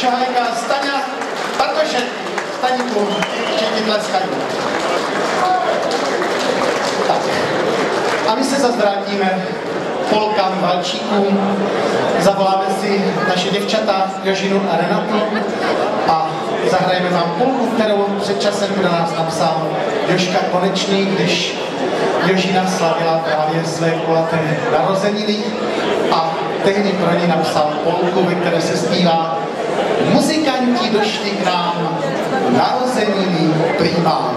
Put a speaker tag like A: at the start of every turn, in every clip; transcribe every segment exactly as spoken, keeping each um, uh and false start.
A: Šahajka, Staňa, Bartošek, Staníku, všichni tleskají. Tak. A my se zase vrátíme polkám, valčíkům, zavoláme si naše děvčata Jožinu a Renatu a zahrajeme vám polku, kterou před časem pro nás napsal Jožka Konečný, když Jožina slavila právě své kulaté narozeniny a tehdy pro ní napsal polku, ve které se zpívá: muzikanti došli k nám, narozeniny přijímám.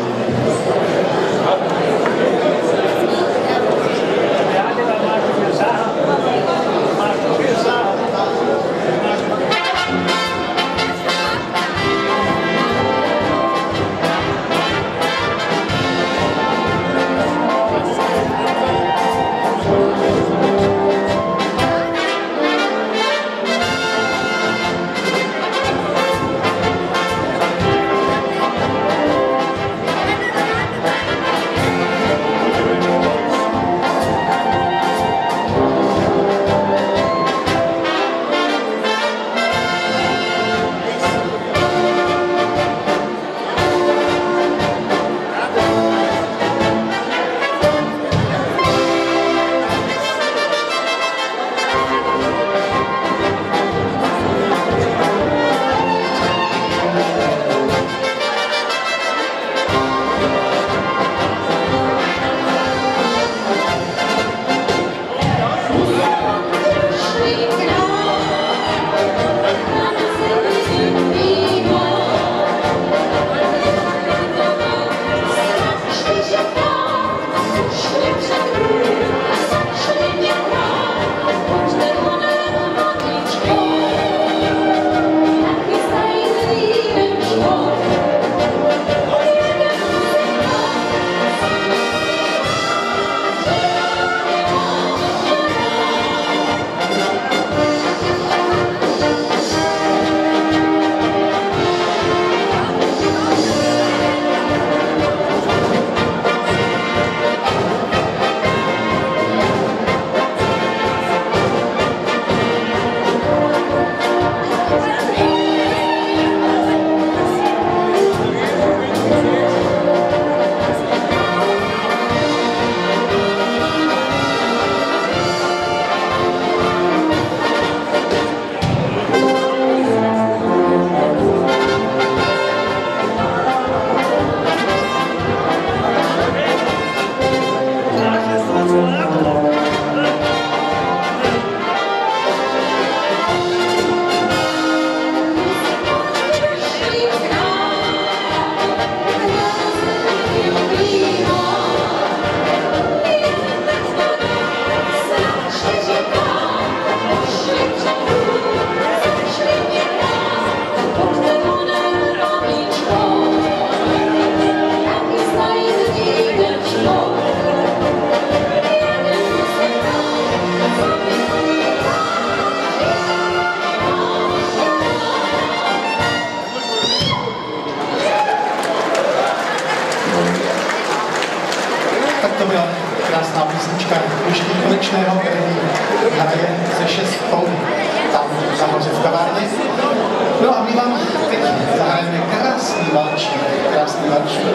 B: To byla krásná písnička Jožky Konečného, který hraje se šestkou tam nahoře v kavárně. No a my vám teď zahrajeme krásný valčík, krásný valčík.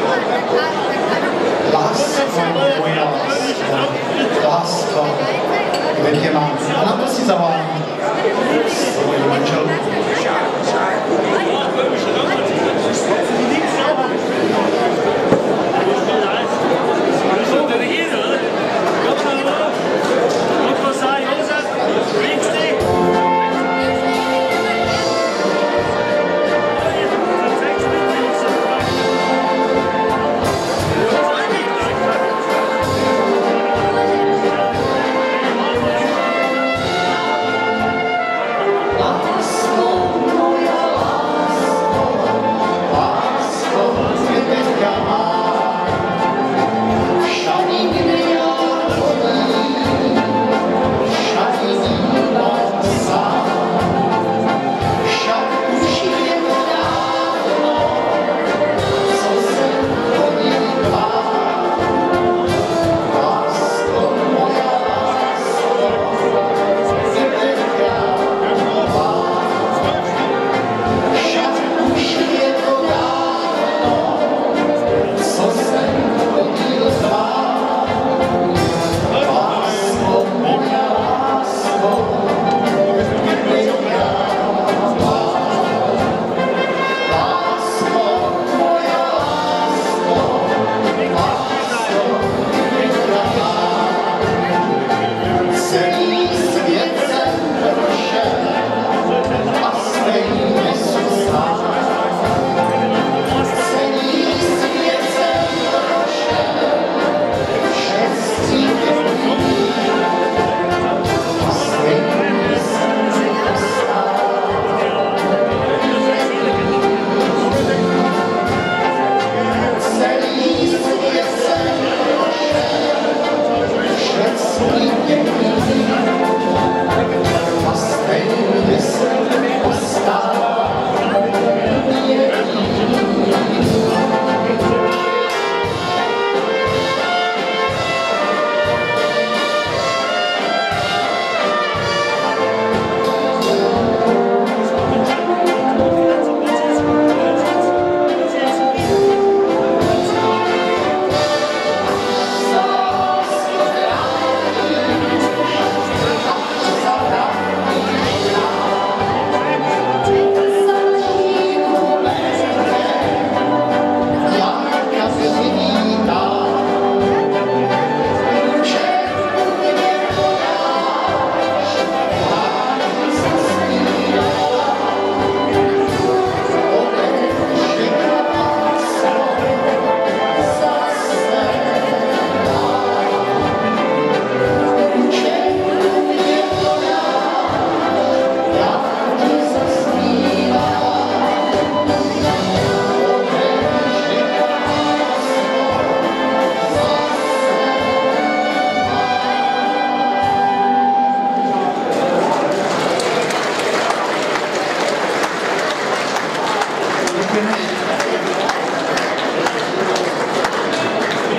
B: Lásko, moje lásko, lásko, kde tě mám. A na to si zavolám svoji manželku.
A: Lásko, moja lásko, lásko,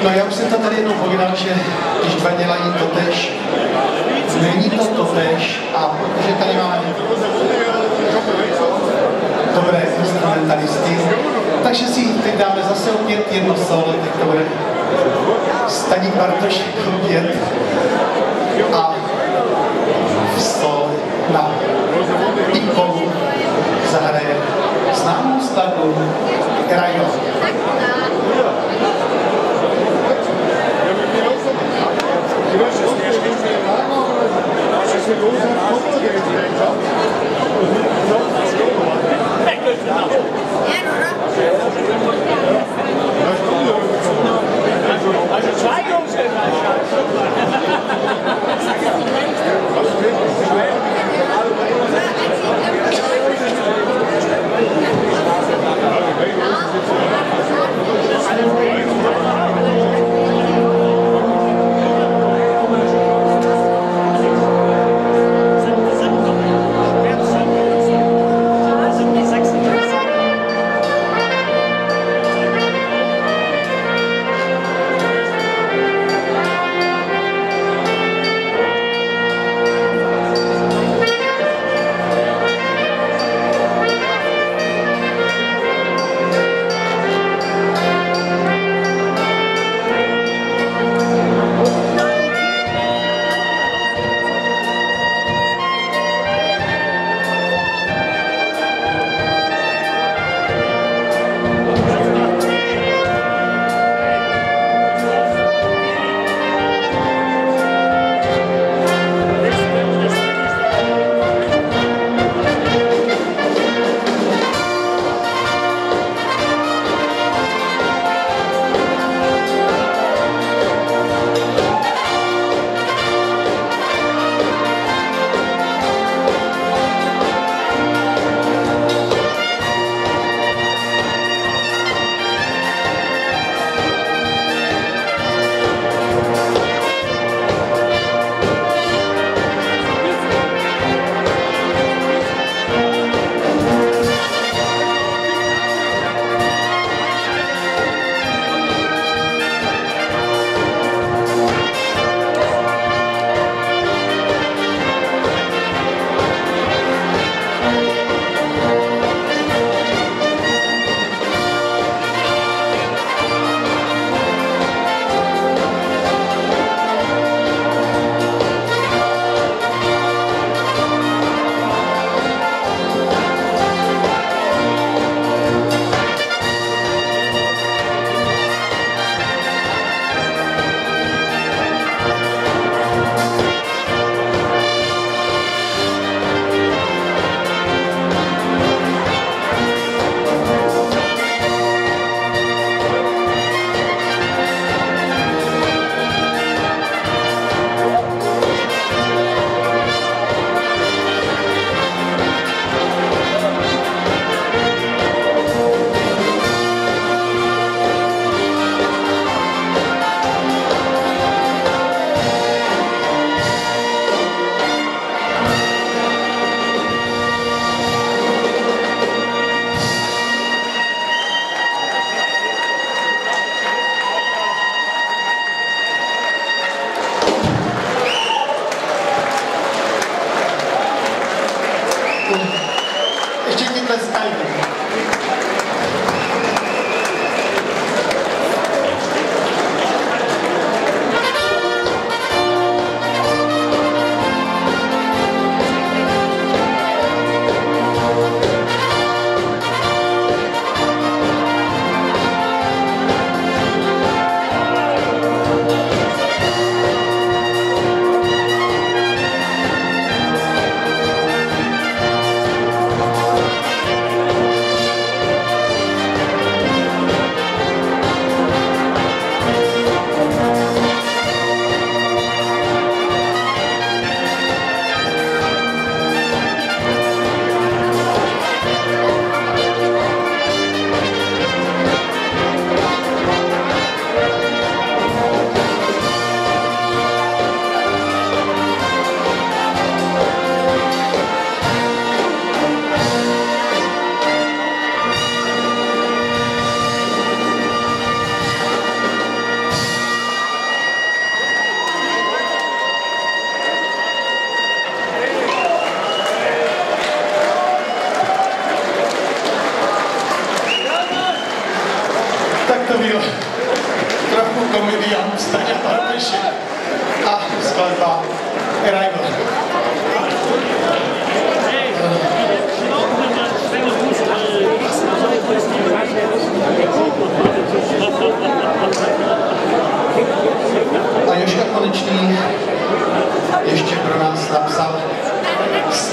A: No já už jsem to tady jednou povídal, že když dva dělají totež, není to totež a protože tady máme dobré instrumentalisty, takže si teď dáme zase opět jedno solo, teď to bude Staník Bartošek opět a solo na piccolu zahraje známou skladbu Rajo.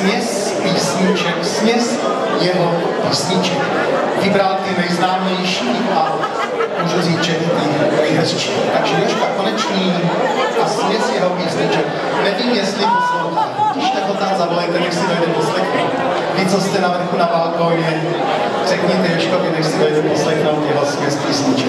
A: směs písniček, směs jeho písniček. Vybral ty nejznámější a můžu říct, že ty nejhezčí. Takže Jožka Konečný a směs jeho písniček. Nevím, jestli poslouchá. Když tak ho tam zavolejte, než si dojde poslechnout. Vy, co jste na vrchu na balkóně, řekněte Jožkovi, než si dojde poslechnout jeho směs písniček.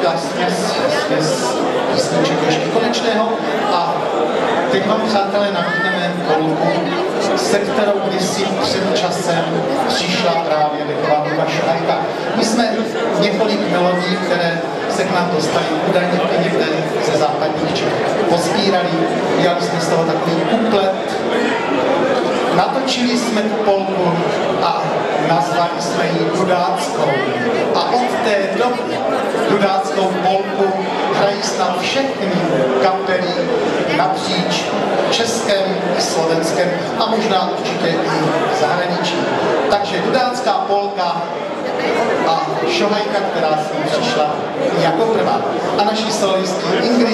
A: byla směs, směs písniček Jožky Konečného a teď vám, přátelé, nabídneme polku, se kterou kdysi před časem přišla právě dechová Luba Šohajka. My jsme několik melodí, které se k nám dostaly údajně někde ze západních Čech, pozbírali, udělali jsme z toho takový kuplet, natočili jsme tu polku a nazvali jsme ji Dudáckou. A od té doby Dudáckou polku hrají snad všechny kapely napříč Českém i Slovenskem a možná určitě i v zahraničí. Takže Dudácká polka a Šohajka, která s ní přišla jako prvá. A naši solisti Ingrid